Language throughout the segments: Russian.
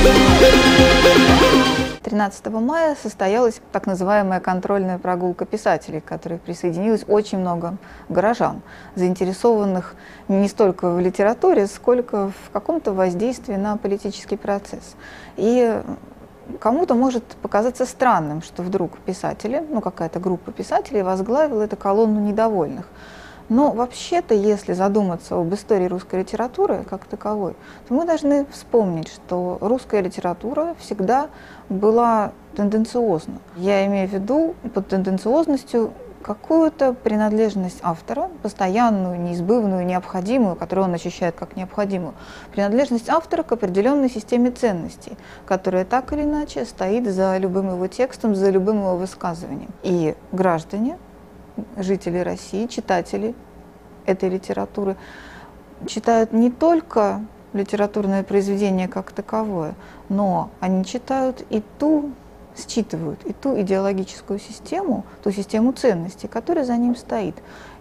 13 мая состоялась так называемая контрольная прогулка писателей, к которой присоединилось очень много горожан, заинтересованных не столько в литературе, сколько в каком-то воздействии на политический процесс. И кому-то может показаться странным, что вдруг писатели, какая-то группа писателей возглавила эту колонну недовольных. Но вообще-то, если задуматься об истории русской литературы как таковой, то мы должны вспомнить, что русская литература всегда была тенденциозна. Я имею в виду под тенденциозностью какую-то принадлежность автора, постоянную, неизбывную, необходимую, которую он ощущает как необходимую, принадлежность автора к определенной системе ценностей, которая так или иначе стоит за любым его текстом, за любым его высказыванием. И граждане, жители России, читатели этой литературы, читают не только литературное произведение как таковое, но они читают считывают и ту идеологическую систему, ту систему ценностей, которая за ним стоит.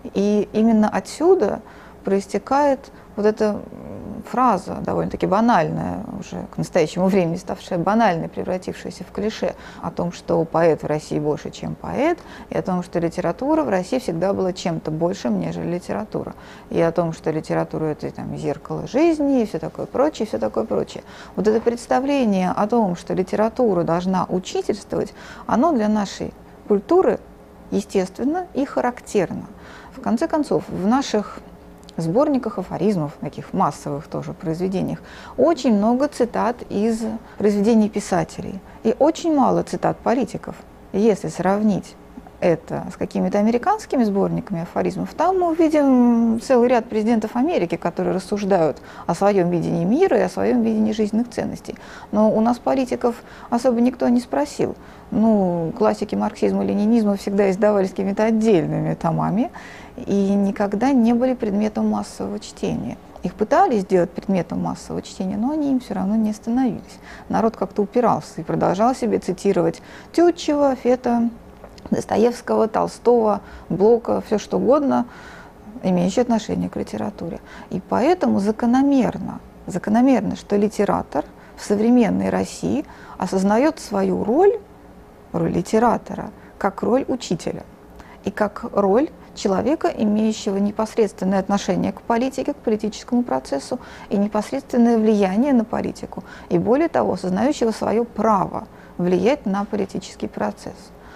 И именно отсюда проистекает вот эта фраза, довольно-таки банальная, уже к настоящему времени ставшая банальной, превратившаяся в клише, о том, что поэт в России больше, чем поэт, и о том, что литература в России всегда была чем-то большим, нежели литература, и о том, что литература — это зеркало жизни, и все такое прочее, все такое прочее. Вот это представление о том, что литература должна учительствовать, оно для нашей культуры естественно и характерно. В конце концов, в наших сборниках афоризмов, таких массовых тоже произведениях, очень много цитат из произведений писателей и очень мало цитат политиков. Если сравнить это с какими-то американскими сборниками афоризмов, там мы увидим целый ряд президентов Америки, которые рассуждают о своем видении мира и о своем видении жизненных ценностей. Но у нас политиков особо никто не спросил. Классики марксизма и ленинизма всегда издавались какими-то отдельными томами и никогда не были предметом массового чтения. Их пытались сделать предметом массового чтения, но они им все равно не становились. Народ как-то упирался и продолжал себе цитировать Тютчева, Фета, Достоевского, Толстого, Блока, все что угодно, имеющее отношение к литературе. И поэтому закономерно, что литератор в современной России осознает свою роль литератора, как роль учителя и как роль человека, имеющего непосредственное отношение к политике, к политическому процессу и непосредственное влияние на политику, и более того, осознающего свое право влиять на политический процесс.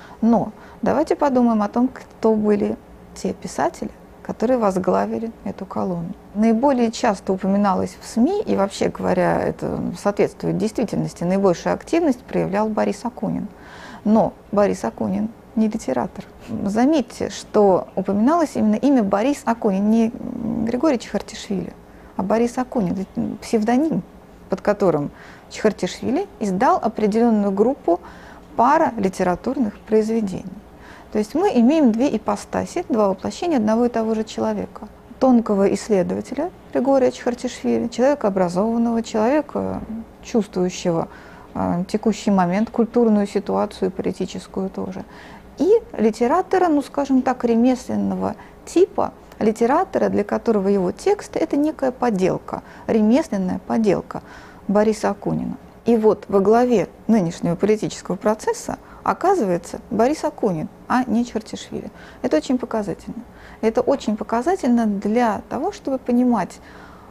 Но давайте подумаем о том, кто были те писатели, которые возглавили эту колонну. Наиболее часто упоминалось в СМИ, и вообще говоря, это соответствует действительности, наибольшую активность проявлял Борис Акунин. Но Борис Акунин не литератор. Заметьте, что упоминалось именно имя Борис Акунин, не Григорий Чхартишвили, а Борис Акунин, псевдоним, под которым Чхартишвили издал определенную группу паралитературных произведений. То есть мы имеем две ипостаси, два воплощения одного и того же человека. Тонкого исследователя Григория Чхартишвили, человека образованного, человека, чувствующего текущий момент, культурную ситуацию, политическую тоже. И литератора, скажем так, ремесленного типа, литератора, для которого его текст — это некая поделка, ремесленная поделка Бориса Акунина. И вот во главе нынешнего политического процесса оказывается Борис Акунин, а не Чхартишвили. Это очень показательно. Это очень показательно для того, чтобы понимать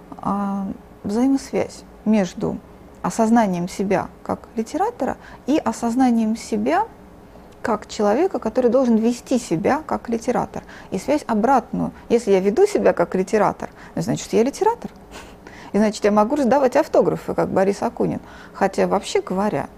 взаимосвязь между осознанием себя как литератора и осознанием себя как человека, который должен вести себя как литератор. И связь обратную. Если я веду себя как литератор, значит, я литератор. И значит, я могу раздавать автографы, как Борис Акунин. Хотя, вообще говоря,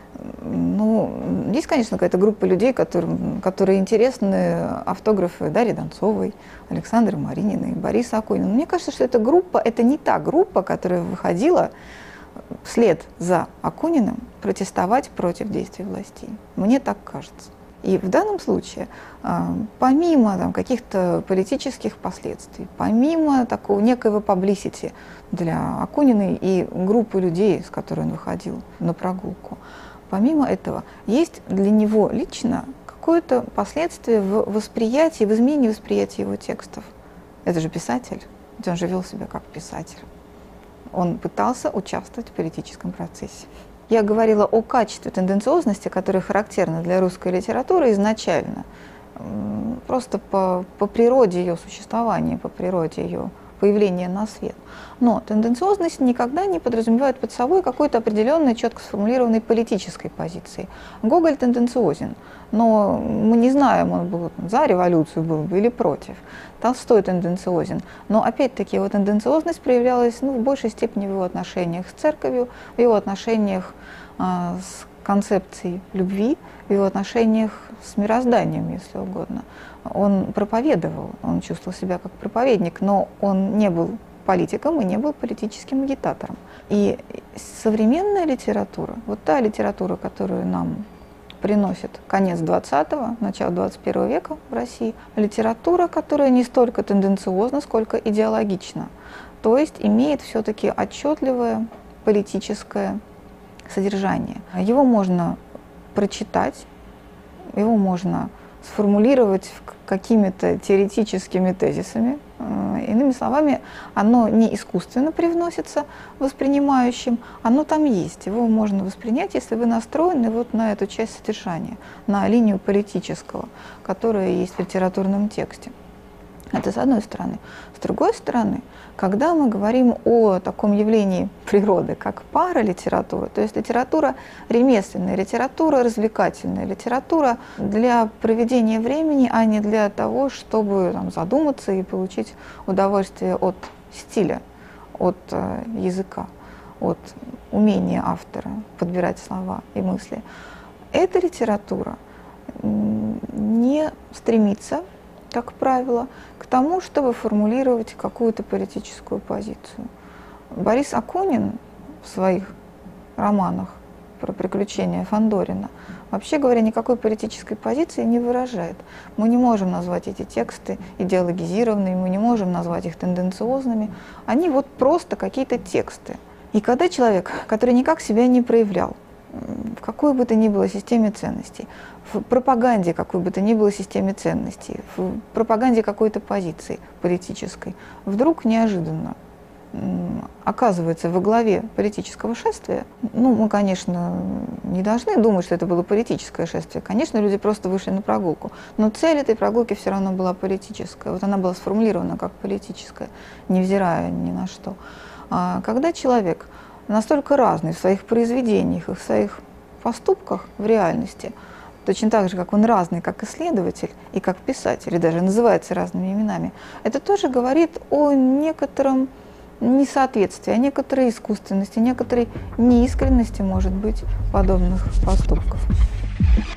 есть, конечно, какая-то группа людей, которые интересны автографы Дарьи Донцовой, Александры Марининой, Бориса Акунина. Но мне кажется, что эта группа — это не та группа, которая выходила вслед за Акуниным протестовать против действий властей. Мне так кажется. И в данном случае, помимо каких-то политических последствий, помимо такого некоего паблисити для Акуниной и группы людей, с которой он выходил на прогулку, помимо этого, есть для него лично какое-то последствие в восприятии, в изменении восприятия его текстов. Это же писатель, ведь он же вел себя как писатель. Он пытался участвовать в политическом процессе. Я говорила о качестве тенденциозности, которая характерна для русской литературы изначально, просто по природе ее существования, по природе ее появления на свет. Но тенденциозность никогда не подразумевает под собой какой-то определенной, четко сформулированной политической позиции. Гоголь тенденциозен, но мы не знаем, он был за революцию был бы или против. Толстой тенденциозен, но опять-таки его тенденциозность проявлялась в большей степени в его отношениях с церковью, в его отношениях с концепцией любви, в его отношениях с мирозданием, если угодно. Он проповедовал, он чувствовал себя как проповедник, но он не был политиком и не был политическим агитатором. И современная литература, вот та литература, которую нам приносит конец 20-го, начало 21 века в России, литература, которая не столько тенденциозна, сколько идеологична, то есть имеет все-таки отчетливое политическое содержание. Его можно прочитать, его можно сформулировать какими-то теоретическими тезисами. Иными словами, оно не искусственно привносится воспринимающим, оно там есть. Его можно воспринять, если вы настроены вот на эту часть содержания, на линию политического, которая есть в литературном тексте. Это с одной стороны. С другой стороны, когда мы говорим о таком явлении природы, как паралитература, то есть литература ремесленная, литература развлекательная, литература для проведения времени, а не для того, чтобы задуматься и получить удовольствие от стиля, от языка, от умения автора подбирать слова и мысли. Эта литература не стремится, как правило, к тому, чтобы формулировать какую-то политическую позицию. Борис Акунин в своих романах про приключения Фандорина, вообще говоря, никакой политической позиции не выражает. Мы не можем назвать эти тексты идеологизированными, мы не можем назвать их тенденциозными. Они вот просто какие-то тексты. И когда человек, который никак себя не проявлял, в какой бы то ни было системе ценностей, в пропаганде какой бы то ни было системе ценностей, в пропаганде какой-то позиции политической, вдруг неожиданно оказывается во главе политического шествия. Мы, конечно, не должны думать, что это было политическое шествие. Конечно, люди просто вышли на прогулку. Но цель этой прогулки все равно была политическая. Вот она была сформулирована как политическая, невзирая ни на что. Когда человек настолько разный в своих произведениях и в своих поступках в реальности, точно так же, как он разный как исследователь и как писатель, и даже называется разными именами, это тоже говорит о некотором несоответствии, о некоторой искусственности, некоторой неискренности, может быть, подобных поступков.